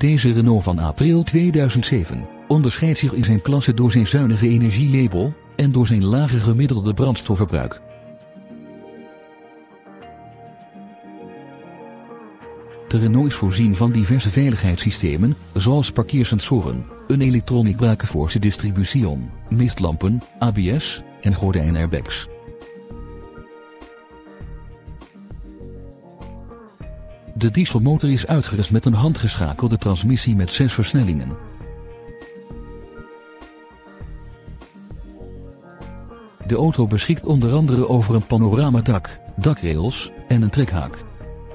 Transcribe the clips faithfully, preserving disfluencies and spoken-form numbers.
Deze Renault van april tweeduizend zeven onderscheidt zich in zijn klasse door zijn zuinige energielabel en door zijn lage gemiddelde brandstofverbruik. De Renault is voorzien van diverse veiligheidssystemen, zoals parkeersensoren, een elektronisch brakeforce distribution, mistlampen, A B S en gordijnairbags. De dieselmotor is uitgerust met een handgeschakelde transmissie met zes versnellingen. De auto beschikt onder andere over een panoramadak, dakrails en een trekhaak.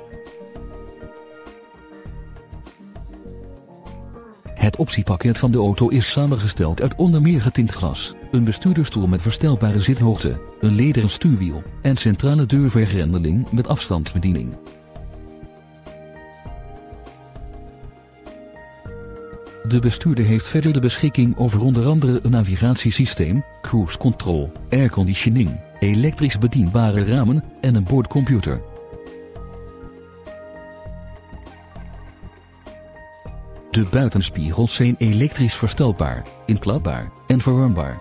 Het optiepakket van de auto is samengesteld uit onder meer getint glas, een bestuurdersstoel met verstelbare zithoogte, een lederen stuurwiel en centrale deurvergrendeling met afstandsbediening. De bestuurder heeft verder de beschikking over onder andere een navigatiesysteem, cruise control, airconditioning, elektrisch bedienbare ramen en een boordcomputer. De buitenspiegels zijn elektrisch verstelbaar, inklapbaar en verwarmbaar.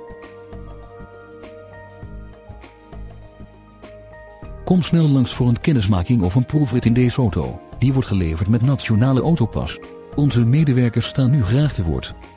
Kom snel langs voor een kennismaking of een proefrit in deze auto. Die wordt geleverd met Nationale Autopas. Onze medewerkers staan nu graag te woord.